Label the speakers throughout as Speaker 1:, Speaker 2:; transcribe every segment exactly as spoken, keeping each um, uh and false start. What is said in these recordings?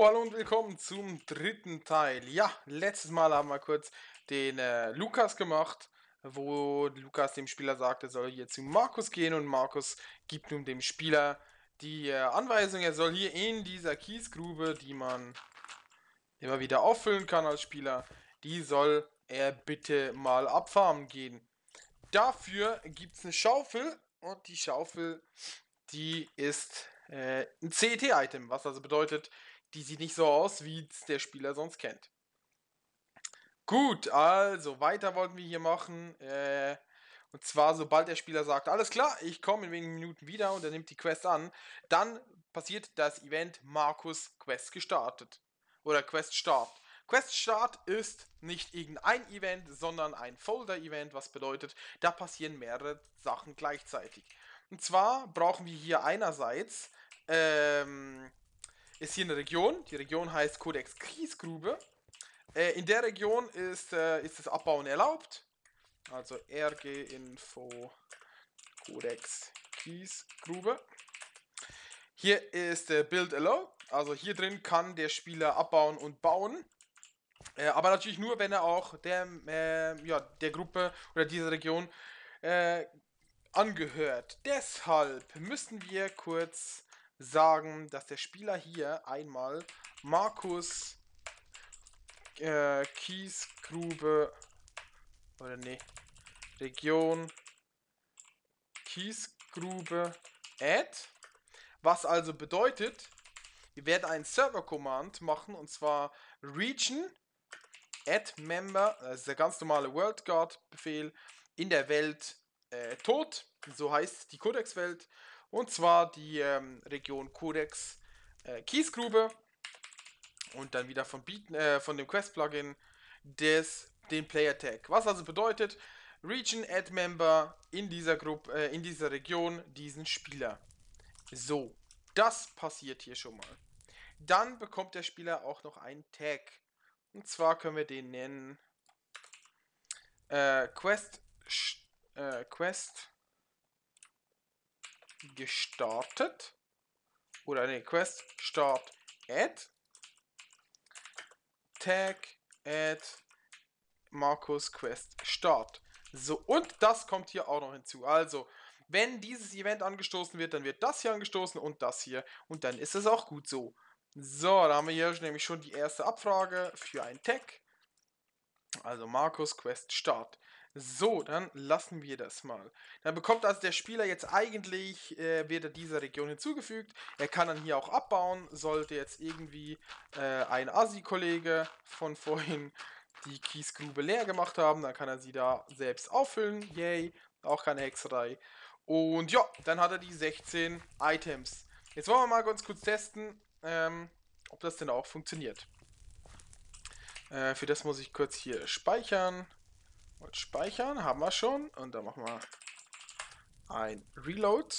Speaker 1: So, hallo und willkommen zum dritten Teil. Ja, letztes Mal haben wir kurz den äh, Lukas gemacht, wo Lukas dem Spieler sagt, er soll hier zu Markus gehen und Markus gibt nun dem Spieler die äh, Anweisung, er soll hier in dieser Kiesgrube, die man immer wieder auffüllen kann als Spieler, die soll er bitte mal abfarmen gehen. Dafür gibt es eine Schaufel und die Schaufel, die ist äh, ein C E T-Item, was also bedeutet, die sieht nicht so aus, wie es der Spieler sonst kennt. Gut, also weiter wollten wir hier machen. Äh, und zwar, sobald der Spieler sagt, alles klar, ich komme in wenigen Minuten wieder und er nimmt die Quest an, dann passiert das Event Markus Quest gestartet. Oder Quest Start. Quest Start ist nicht irgendein Event, sondern ein Folder-Event, was bedeutet, da passieren mehrere Sachen gleichzeitig. Und zwar brauchen wir hier einerseits, ähm, ist hier eine Region, die Region heißt Codex Kiesgrube. Äh, in der Region ist, äh, ist das Abbauen erlaubt. Also R G Info Codex Kiesgrube. Hier ist äh, Build Allow. Also hier drin kann der Spieler abbauen und bauen. Äh, aber natürlich nur, wenn er auch der, äh, ja, der Gruppe oder dieser Region äh, angehört. Deshalb müssen wir kurz sagen, dass der Spieler hier einmal Markus äh, Kiesgrube oder nee, Region Kiesgrube add, was also bedeutet, wir werden einen Server-Command machen und zwar region add member, das ist der ganz normale World Guard Befehl in der Welt äh, tot, so heißt die Codex-Welt, und zwar die ähm, Region Codex äh, Kiesgrube und dann wieder von, Beat, äh, von dem Quest-Plugin des den Player Tag. Was also bedeutet, Region Add Member in dieser Gruppe, äh, in dieser Region diesen Spieler. So, das passiert hier schon mal. Dann bekommt der Spieler auch noch einen Tag. Und zwar können wir den nennen äh, Quest, äh, Quest gestartet. Oder ne, Quest Start Add. Tag Add Markus Quest Start. So, und das kommt hier auch noch hinzu. Also, wenn dieses Event angestoßen wird, dann wird das hier angestoßen und das hier. Und dann ist es auch gut so. So, da haben wir hier nämlich schon die erste Abfrage für ein Tag. Also Markus Quest Start. So, dann lassen wir das mal. Dann bekommt also der Spieler jetzt eigentlich, äh, wird er dieser Region hinzugefügt. Er kann dann hier auch abbauen. Sollte jetzt irgendwie äh, ein Assi-Kollege von vorhin die Kiesgrube leer gemacht haben, dann kann er sie da selbst auffüllen. Yay, auch keine Hexerei. Und ja, dann hat er die sechzehn Items. Jetzt wollen wir mal ganz kurz testen, ähm, ob das denn auch funktioniert. Äh, für das muss ich kurz hier speichern. Und speichern haben wir schon. Und dann machen wir ein Reload.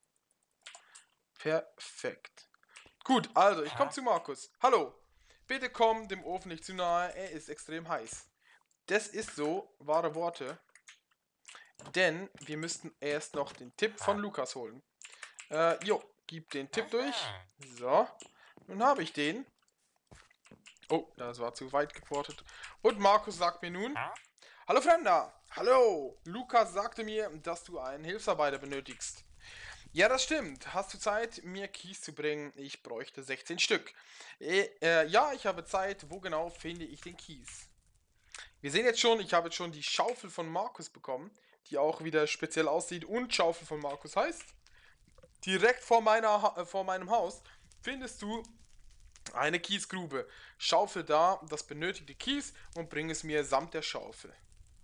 Speaker 1: Perfekt. Gut, also ich komme zu Markus. Hallo. Bitte komm dem Ofen nicht zu nahe, er ist extrem heiß. Das ist so, wahre Worte. Denn wir müssten erst noch den Tipp von Lukas holen. Äh, jo, gib den Tipp durch. So, nun habe ich den. Oh, das war zu weit geportet. Und Markus sagt mir nun: Hallo Fremder! Hallo! Lukas sagte mir, dass du einen Hilfsarbeiter benötigst. Ja, das stimmt. Hast du Zeit, mir Kies zu bringen? Ich bräuchte sechzehn Stück. Äh, äh, ja, ich habe Zeit. Wo genau finde ich den Kies? Wir sehen jetzt schon, ich habe jetzt schon die Schaufel von Markus bekommen, die auch wieder speziell aussieht und Schaufel von Markus heißt. Direkt vor, meiner, äh, vor meinem Haus findest du eine Kiesgrube. Schaufel da das benötigte Kies und bring es mir samt der Schaufel.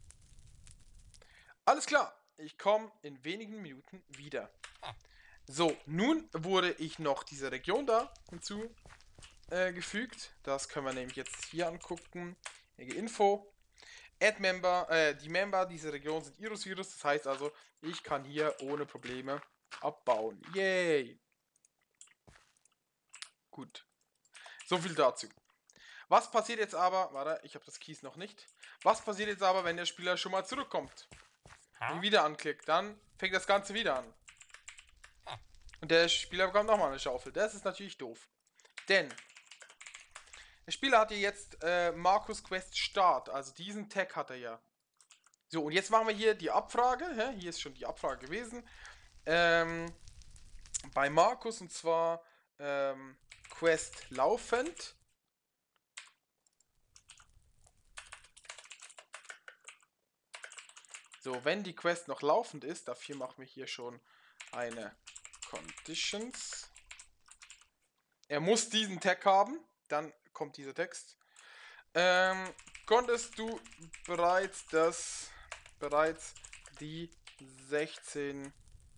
Speaker 1: Alles klar, ich komme in wenigen Minuten wieder. So, nun wurde ich noch diese Region da hinzugefügt. Äh, das können wir nämlich jetzt hier angucken. Info. Add Member, äh, die Member dieser Region sind Irus-Virus. Das heißt also, ich kann hier ohne Probleme abbauen. Yay! Gut. So viel dazu. Was passiert jetzt aber, warte, ich habe das Kies noch nicht. Was passiert jetzt aber, wenn der Spieler schon mal zurückkommt? Und wieder anklickt, dann fängt das Ganze wieder an. Und der Spieler bekommt nochmal eine Schaufel. Das ist natürlich doof. Denn Der Spieler hat hier jetzt äh, Markus Quest Start, also diesen Tag hat er ja. So, und jetzt machen wir hier die Abfrage. Hä? Hier ist schon die Abfrage gewesen. Ähm, bei Markus und zwar ähm, Quest laufend. So, wenn die Quest noch laufend ist, dafür machen wir hier schon eine Conditions. Er muss diesen Tag haben, dann kommt dieser Text. Ähm, konntest du bereits das bereits die sechzehn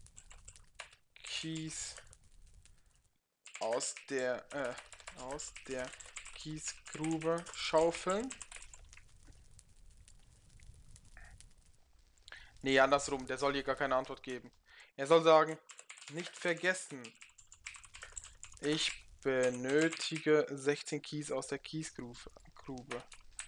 Speaker 1: Keys aus der äh, aus der Kiesgrube schaufeln? Nee, andersrum, der soll hier gar keine Antwort geben. Er soll sagen, nicht vergessen. Ich benötige sechzehn Keys aus der Kiesgrube.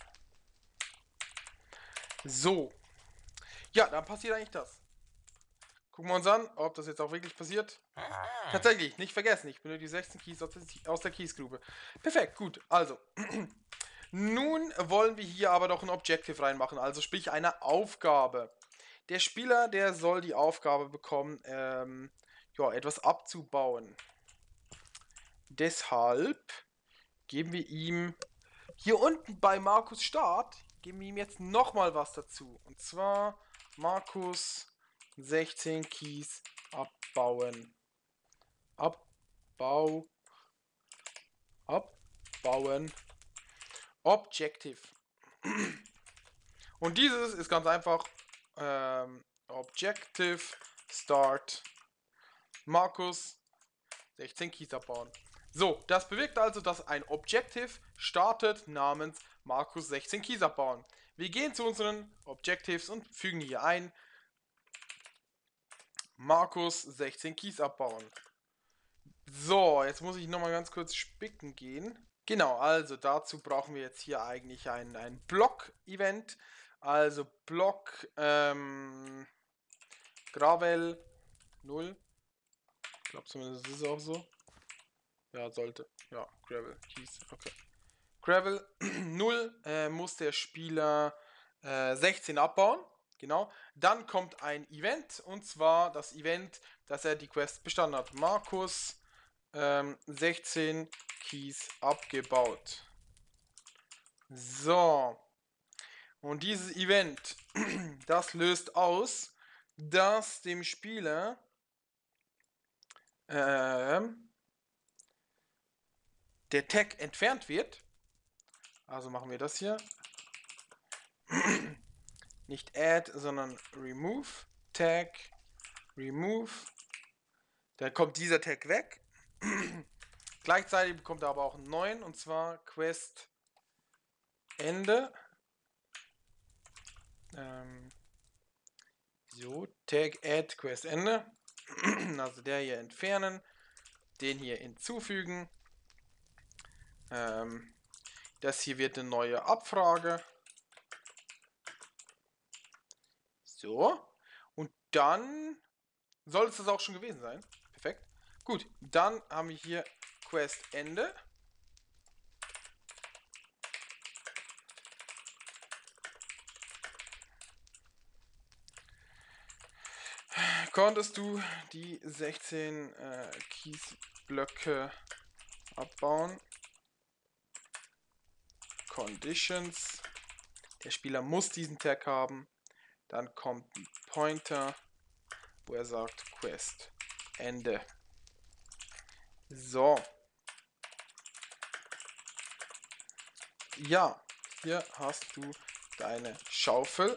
Speaker 1: So. Ja, dann passiert eigentlich das. Gucken wir uns an, ob das jetzt auch wirklich passiert. Tatsächlich, nicht vergessen, ich benötige sechzehn Keys aus der Kiesgrube. Perfekt, gut. Also, nun wollen wir hier aber noch ein Objective reinmachen, also sprich eine Aufgabe. Der Spieler, der soll die Aufgabe bekommen, ähm, ja, etwas abzubauen. Deshalb geben wir ihm hier unten bei Markus Start, geben wir ihm jetzt nochmal was dazu. Und zwar Markus sechzehn Keys abbauen. Abbau. Abbauen. Objective. Und dieses ist ganz einfach ähm, Objective Start Markus sechzehn Keys abbauen. So, das bewirkt also, dass ein Objective startet namens Markus sechzehn Keys abbauen. Wir gehen zu unseren Objectives und fügen hier ein Markus sechzehn Keys abbauen. So, jetzt muss ich nochmal ganz kurz spicken gehen. Genau, also dazu brauchen wir jetzt hier eigentlich ein, ein Block-Event. Also Block ähm, Gravel null. Ich glaube zumindest ist es auch so. Ja, sollte. Ja, Gravel Keys. Okay. Gravel null äh, muss der Spieler äh, sechzehn abbauen. Genau. Dann kommt ein Event. Und zwar das Event, dass er die Quest bestanden hat. Markus ähm, sechzehn Keys abgebaut. So. Und dieses Event, das löst aus, dass dem Spieler ähm, der Tag entfernt wird. Also machen wir das hier. Nicht add, sondern remove. Tag, remove. Dann kommt dieser Tag weg. Gleichzeitig bekommt er aber auch einen neuen, und zwar Quest Ende. Ähm, so, Tag add Quest Ende. Also der hier entfernen. Den hier hinzufügen. Ähm, das hier wird eine neue Abfrage. So. Und dann soll es das auch schon gewesen sein. Perfekt. Gut, dann haben wir hier Quest Ende. Konntest du die sechzehn äh, Kiesblöcke abbauen? Conditions. Der Spieler muss diesen Tag haben. Dann kommt ein Pointer, wo er sagt Quest Ende. So. Ja, hier hast du deine Schaufel.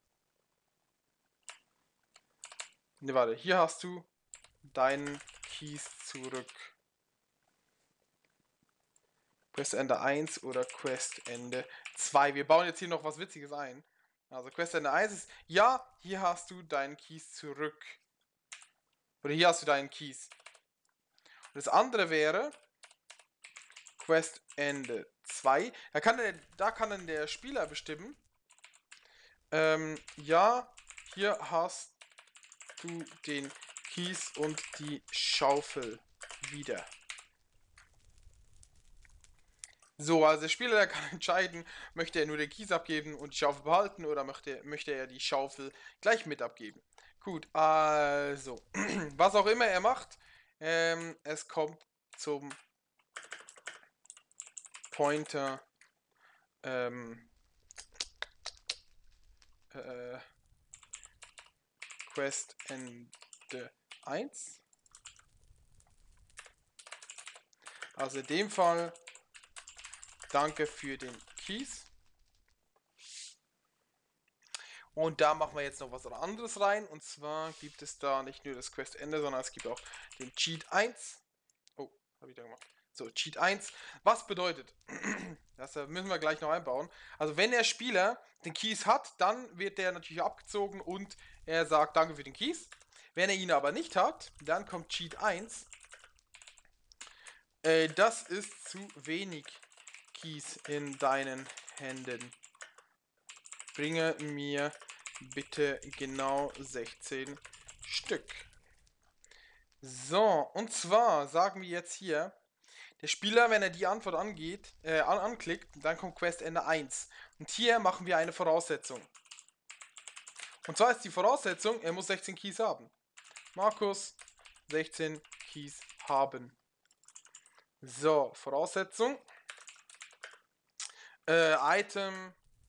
Speaker 1: Ne, warte, hier hast du deinen Keys zurück. Quest Ende eins oder Quest Ende zwei. Wir bauen jetzt hier noch was Witziges ein. Also Quest Ende eins ist, ja, hier hast du deinen Keys zurück. Oder hier hast du deinen Keys. Und das andere wäre Quest Ende zwei. Da kann, der, da kann dann der Spieler bestimmen, ähm, ja, hier hast du den Keys und die Schaufel wieder. So, also der Spieler, der kann entscheiden, möchte er nur den Kies abgeben und die Schaufel behalten oder möchte, möchte er die Schaufel gleich mit abgeben. Gut, also, was auch immer er macht, ähm, es kommt zum Pointer, ähm, äh, Quest Ende eins. Also in dem Fall, danke für den Kies. Und da machen wir jetzt noch was anderes rein. Und zwar gibt es da nicht nur das Questende, sondern es gibt auch den Cheat eins. Oh, habe ich da gemacht. So, Cheat eins. Was bedeutet? Das müssen wir gleich noch einbauen. Also wenn der Spieler den Keys hat, dann wird der natürlich abgezogen und er sagt danke für den Keys. Wenn er ihn aber nicht hat, dann kommt Cheat eins. Äh, das ist zu wenig Keys in deinen Händen. Bringe mir bitte genau sechzehn Stück. So, und zwar sagen wir jetzt hier, der Spieler, wenn er die Antwort angeht, äh, an, anklickt, dann kommt Questende eins. Und hier machen wir eine Voraussetzung. Und zwar ist die Voraussetzung, er muss sechzehn Keys haben. Markus, sechzehn Keys haben. So, Voraussetzung. Äh, Item.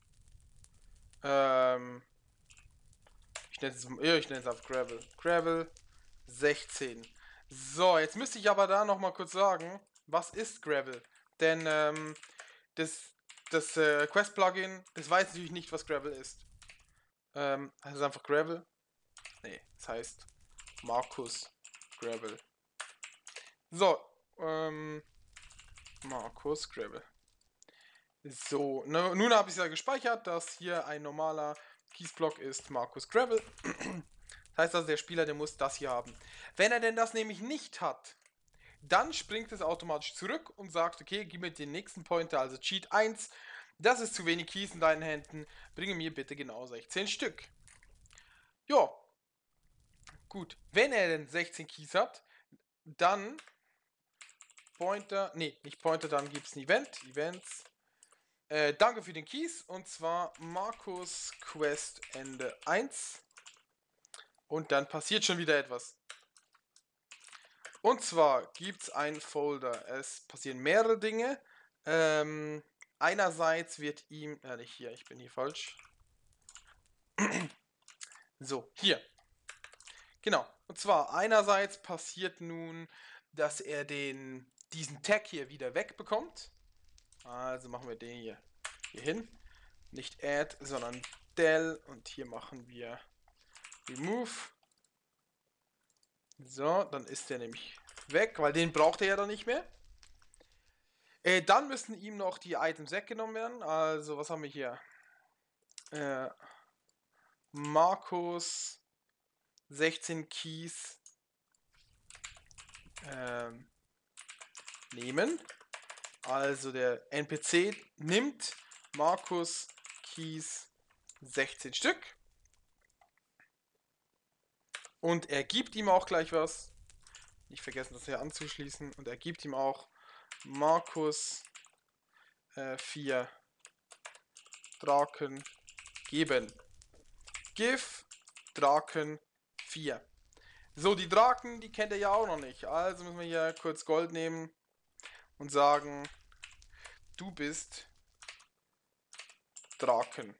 Speaker 1: Ähm, ich nenne es, ja, ich nenne es auf Gravel. Gravel sechzehn. So, jetzt müsste ich aber da nochmal kurz sagen, was ist Gravel? Denn ähm, das, das äh, Quest-Plugin, das weiß natürlich nicht, was Gravel ist. Ähm, heißt es einfach Gravel? Nee, es heißt Markus Gravel. So, ähm, Markus Gravel. So, ne, nun habe ich es ja gespeichert, dass hier ein normaler Keysblock ist Markus Gravel. Das heißt also, der Spieler, der muss das hier haben. Wenn er denn das nämlich nicht hat, dann springt es automatisch zurück und sagt, okay, gib mir den nächsten Pointer, also Cheat eins. Das ist zu wenig Keys in deinen Händen. Bringe mir bitte genau sechzehn Stück. Ja, gut. Wenn er denn sechzehn Keys hat, dann Pointer, nee, nicht Pointer, dann gibt es ein Event. Events. Äh, danke für den Keys und zwar Markus Quest Ende eins. Und dann passiert schon wieder etwas. Und zwar gibt es einen Folder. Es passieren mehrere Dinge. Ähm, einerseits wird ihm, äh, nicht hier, ich bin hier falsch. So, hier. Genau. Und zwar einerseits passiert nun, dass er den, diesen Tag hier wieder wegbekommt. Also machen wir den hier, hier hin. Nicht add, sondern del. Und hier machen wir remove. So, dann ist der nämlich weg, weil den braucht er ja dann nicht mehr. Äh, dann müssen ihm noch die Items weggenommen werden. Also, was haben wir hier? Äh, Markus sechzehn Keys ähm, nehmen. Also der N P C nimmt Markus Keys sechzehn Stück. Und er gibt ihm auch gleich was. Nicht vergessen, das hier anzuschließen. Und er gibt ihm auch Markus äh, vier Draken geben. Give Draken vier. So, die Draken, die kennt ihr ja auch noch nicht. Also müssen wir hier kurz Gold nehmen und sagen, du bist Draken.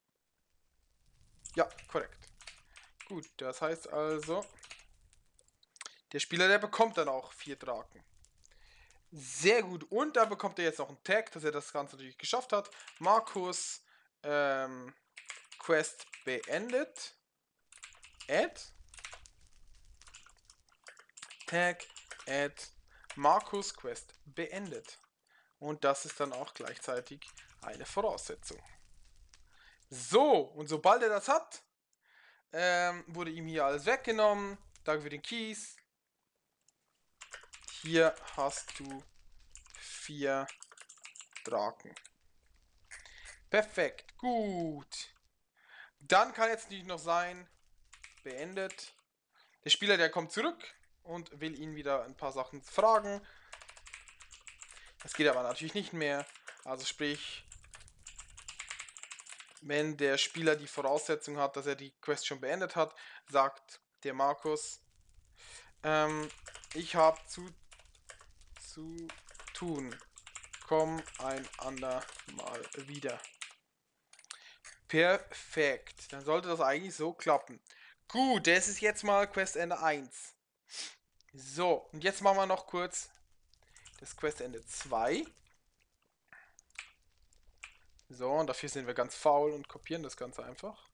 Speaker 1: Ja, korrekt. Gut, das heißt also, der Spieler, der bekommt dann auch vier Draken. Sehr gut. Und dann bekommt er jetzt noch einen Tag, dass er das Ganze natürlich geschafft hat. Markus ähm, Quest beendet. Add. Tag add Markus Quest beendet. Und das ist dann auch gleichzeitig eine Voraussetzung. So, und sobald er das hat, ähm, wurde ihm hier alles weggenommen. Danke für den Keys. Hier hast du vier Draken. Perfekt, gut. Dann kann jetzt nicht noch sein, beendet. Der Spieler, der kommt zurück und will ihn wieder ein paar Sachen fragen. Das geht aber natürlich nicht mehr. Also sprich, wenn der Spieler die Voraussetzung hat, dass er die Quest schon beendet hat, sagt der Markus, ähm, ich habe zu, zu tun. Komm ein andermal wieder. Perfekt. Dann sollte das eigentlich so klappen. Gut, das ist jetzt mal Questende eins. So, und jetzt machen wir noch kurz das Questende zwei. So, und dafür sind wir ganz faul und kopieren das Ganze einfach.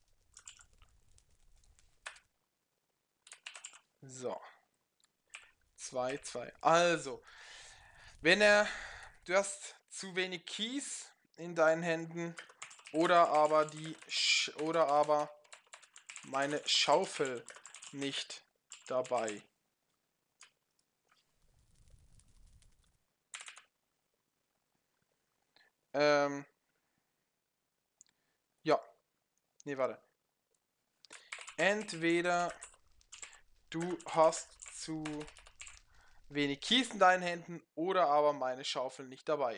Speaker 1: So. zwei, zwei. Also, wenn er, du hast zu wenig Keys in deinen Händen oder aber die, Sch oder aber meine Schaufel nicht dabei. Ähm, ja. Nee, warte. Entweder du hast zu wenig Kies in deinen Händen oder aber meine Schaufel nicht dabei.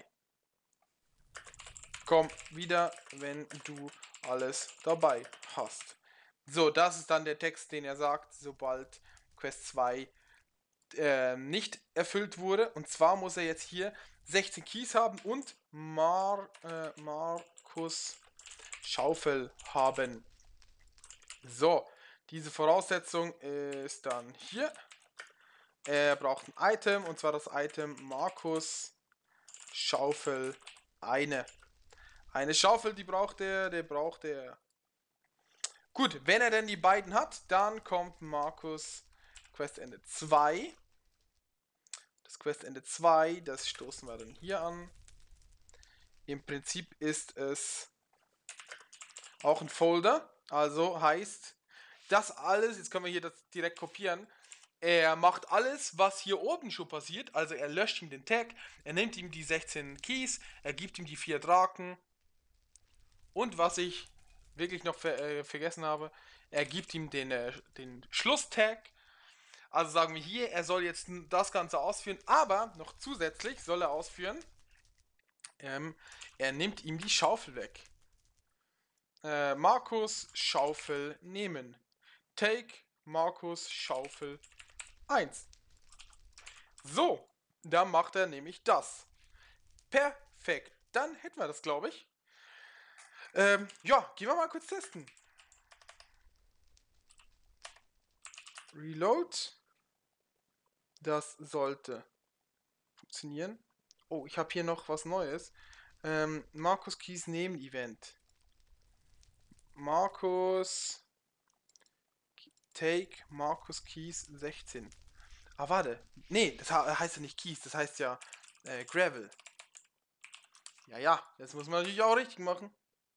Speaker 1: Komm wieder, wenn du alles dabei hast. So, das ist dann der Text, den er sagt, sobald Quest zwei äh, nicht erfüllt wurde. Und zwar muss er jetzt hier sechzehn Keys haben und Mar äh, Markus Schaufel haben. So, diese Voraussetzung ist dann hier. Er braucht ein Item, und zwar das Item Markus Schaufel eine. Eine Schaufel, die braucht er, der braucht er. Gut, wenn er denn die beiden hat, dann kommt Markus Questende zwei. Das Questende zwei, das stoßen wir dann hier an. Im Prinzip ist es auch ein Folder, also heißt das alles, jetzt können wir hier das direkt kopieren. Er macht alles, was hier oben schon passiert, also er löscht ihm den Tag, er nimmt ihm die sechzehn Keys, er gibt ihm die vier Draken und was ich wirklich noch ver äh, vergessen habe, er gibt ihm den, äh, den Schlusstag. Also sagen wir hier, er soll jetzt das Ganze ausführen, aber noch zusätzlich soll er ausführen, ähm, er nimmt ihm die Schaufel weg. Äh, Markus Schaufel nehmen. Take Markus Schaufel eins. So, dann macht er nämlich das. Perfekt. Dann hätten wir das, glaube ich. Ähm, ja, gehen wir mal kurz testen. Reload. Das sollte funktionieren. Oh, ich habe hier noch was Neues. Ähm, Markus Keys nehmen Event. Markus Take Markus Keys sechzehn. Ah, warte. Nee, das heißt ja nicht Keys, das heißt ja äh, Gravel. Ja, ja, das muss man natürlich auch richtig machen.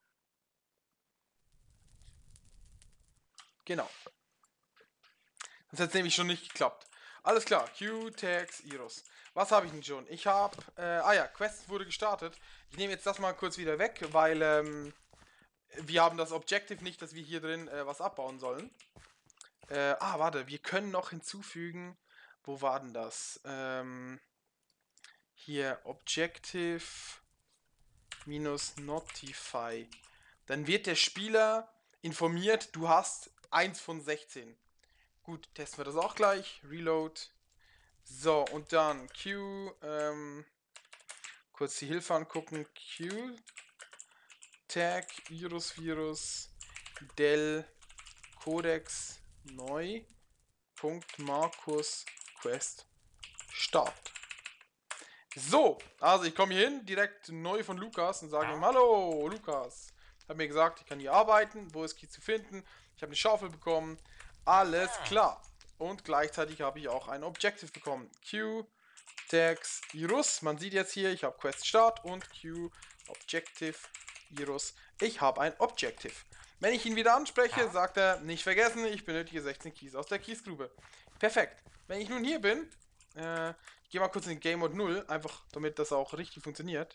Speaker 1: Genau. Das hat nämlich schon nicht geklappt. Alles klar, Q, Tags, Iros. Was habe ich denn schon? Ich habe, äh, ah ja, Quest wurde gestartet. Ich nehme jetzt das mal kurz wieder weg, weil ähm, wir haben das Objective nicht, dass wir hier drin äh, was abbauen sollen. Äh, ah, warte, wir können noch hinzufügen, wo war denn das? Ähm, hier, Objective minus Notify. Dann wird der Spieler informiert, du hast eins von sechzehn. Gut, testen wir das auch gleich. Reload. So, und dann Q, ähm, kurz die Hilfe angucken. Q, Tag, Virus, Virus, del, Codex, neu, Punkt, Markus, Quest, Start. So, also ich komme hier hin, direkt neu von Lukas und sage ihm, hallo Lukas. Hat mir gesagt, ich kann hier arbeiten, wo ist Key zu finden. Ich habe eine Schaufel bekommen. Alles klar. Und gleichzeitig habe ich auch ein Objective bekommen. Q, Tags, Virus. Man sieht jetzt hier, ich habe Quest Start und Q, Objective, Virus. Ich habe ein Objective. Wenn ich ihn wieder anspreche, sagt er, nicht vergessen, ich benötige sechzehn Keys aus der Keysgrube. Perfekt. Wenn ich nun hier bin, äh, ich gehe mal kurz in den Game Mode null, einfach damit das auch richtig funktioniert.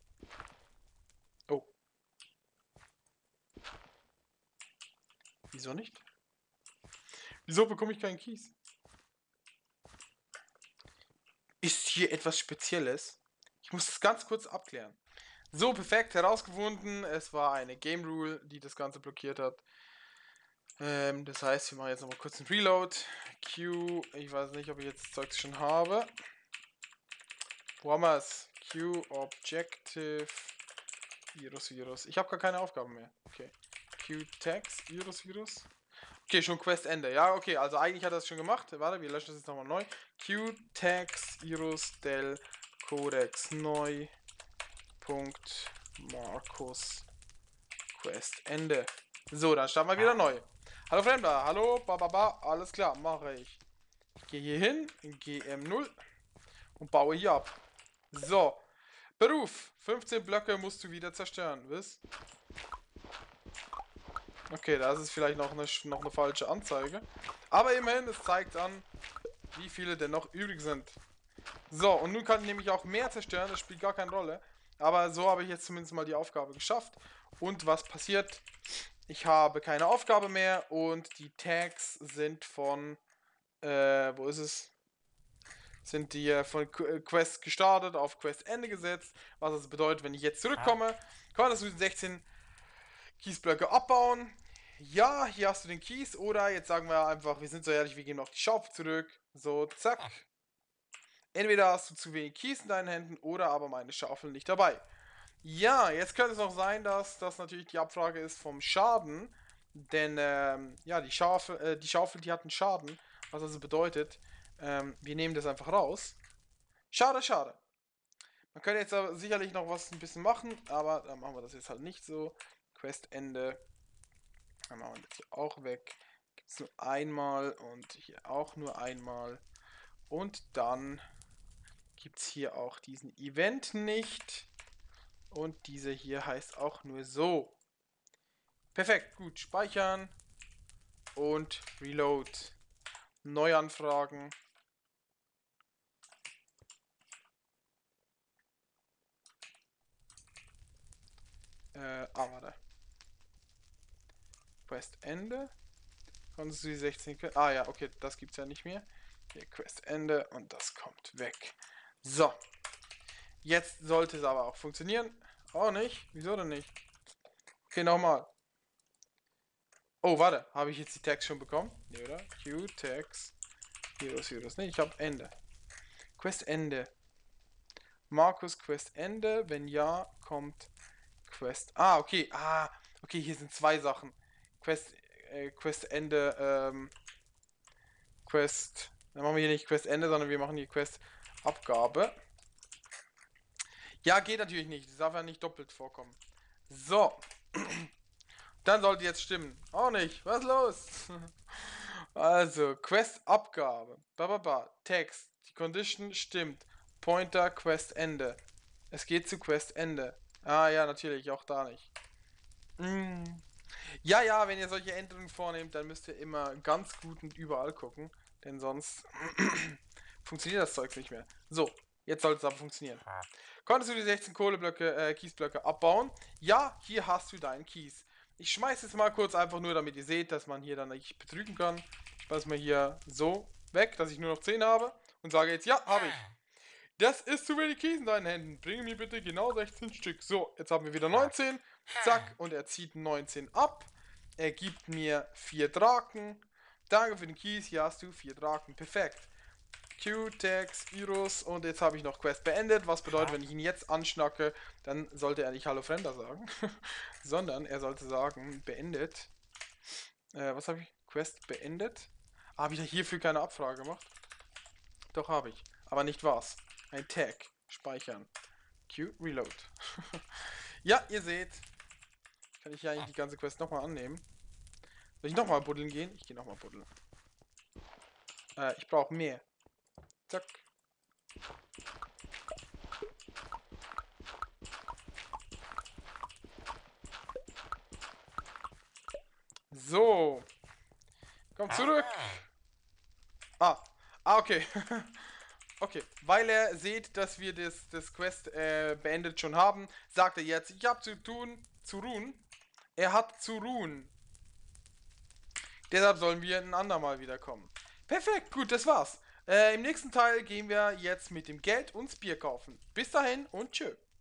Speaker 1: Oh. Wieso nicht? Wieso bekomme ich keinen Keys? Ist hier etwas Spezielles? Ich muss das ganz kurz abklären. So, perfekt, herausgefunden. Es war eine Game Rule, die das Ganze blockiert hat. Ähm, das heißt, wir machen jetzt nochmal kurz einen Reload. Q, ich weiß nicht, ob ich jetzt das Zeug schon habe. Wo haben wir es? Q, Objective, Virus, Virus. Ich habe gar keine Aufgaben mehr. Okay. Q, Text, Virus, Virus. Okay, schon Quest Ende. Ja, okay, also eigentlich hat er das schon gemacht. Warte, wir löschen das jetzt nochmal neu. Q, Text, Virus, Del, Codex, neu. Punkt, Markus, Quest Ende. So, dann starten wir wieder neu. Hallo Fremder, hallo, bababa, alles klar, mache ich. Ich gehe hier hin, in G M null und baue hier ab. So, Beruf, fünfzehn Blöcke musst du wieder zerstören, wisst? Okay, das ist vielleicht noch eine, noch eine falsche Anzeige. Aber immerhin, es zeigt an, wie viele denn noch übrig sind. So, und nun kann ich nämlich auch mehr zerstören, das spielt gar keine Rolle. Aber so habe ich jetzt zumindest mal die Aufgabe geschafft. Und was passiert? Ich habe keine Aufgabe mehr und die Tags sind von, äh, wo ist es? Sind die äh, von Quest gestartet, auf Quest Ende gesetzt. Was das bedeutet, wenn ich jetzt zurückkomme, kannst du sechzehn Kiesblöcke abbauen. Ja, hier hast du den Kies. Oder jetzt sagen wir einfach, wir sind so ehrlich, wir gehen auf die Schaufel zurück. So, zack. Entweder hast du zu wenig Kies in deinen Händen oder aber meine Schaufel nicht dabei. Ja, jetzt könnte es auch sein, dass das natürlich die Abfrage ist vom Schaden. Denn, ähm, ja, die Schaufel, äh, die Schaufel, die hat einen Schaden. Was also bedeutet, ähm, wir nehmen das einfach raus. Schade, schade. Man könnte jetzt aber sicherlich noch was ein bisschen machen, aber dann machen wir das jetzt halt nicht so. Quest Ende. Dann machen wir das hier auch weg. Gibt es nur einmal und hier auch nur einmal. Und dann gibt es hier auch diesen Event nicht. Und diese hier heißt auch nur so. Perfekt, gut. Speichern. Und Reload. Neuanfragen. Äh, ah, warte. Quest Ende. Konntest du die sechzehn... Ah ja, okay, das gibt es ja nicht mehr. Hier, Quest Ende und das kommt weg. So. Jetzt sollte es aber auch funktionieren. Auch nicht? Wieso denn nicht? Okay, nochmal. Oh, warte. Habe ich jetzt die Tags schon bekommen? Nee, oder? Q-Tags. Heroes, Heroes. Nee, ich habe Ende. Quest Ende. Markus Quest Ende. Wenn ja, kommt Quest. Ah, okay. Ah, okay, hier sind zwei Sachen. Quest, äh, Quest Ende, ähm, Quest. Dann machen wir hier nicht Quest Ende, sondern wir machen hier Quest Abgabe. Ja, geht natürlich nicht. Das darf ja nicht doppelt vorkommen. So. Dann sollte jetzt stimmen. Auch nicht. Was ist los? Also, Quest Abgabe. Bababa. Text. Die Condition stimmt. Pointer Quest Ende. Es geht zu Quest Ende. Ah ja, natürlich. Auch da nicht. Mm. Ja, ja, wenn ihr solche Änderungen vornehmt, dann müsst ihr immer ganz gut und überall gucken. Denn sonst funktioniert das Zeug nicht mehr. So, jetzt sollte es aber funktionieren. Konntest du die sechzehn Kohleblöcke, äh, Kiesblöcke abbauen? Ja, hier hast du deinen Kies. Ich schmeiße jetzt mal kurz einfach nur, damit ihr seht, dass man hier dann nicht betrügen kann. Ich schmeiße mal hier so weg, dass ich nur noch zehn habe. Und sage jetzt, ja, habe ich. Das ist zu wenig Kies in deinen Händen. Bring mir bitte genau sechzehn Stück. So, jetzt haben wir wieder neunzehn. Zack, und er zieht neunzehn ab. Er gibt mir vier Draken. Danke für den Kies, hier hast du vier Draken. Perfekt. Q-Tags, Virus und jetzt habe ich noch Quest beendet, was bedeutet, wenn ich ihn jetzt anschnacke, dann sollte er nicht Hallo Fremder sagen, sondern er sollte sagen, beendet. Äh, was habe ich? Quest beendet? Ah, habe ich hierfür keine Abfrage gemacht? Doch, habe ich. Aber nicht was. Ein Tag. Speichern. Q, Reload. Ja, ihr seht. Kann ich ja eigentlich die ganze Quest nochmal annehmen. Soll ich nochmal buddeln gehen? Ich gehe nochmal buddeln. Äh, ich brauche mehr. Zack. So. Komm zurück. Ah. Ah, okay. Okay. Weil er sieht, dass wir das, das Quest äh, beendet schon haben, sagt er jetzt, ich habe zu tun, zu ruhen. Er hat zu ruhen. Deshalb sollen wir ein andermal wiederkommen. Perfekt, gut, das war's. Äh, im nächsten Teil gehen wir jetzt mit dem Geld uns Bier kaufen. Bis dahin und tschö.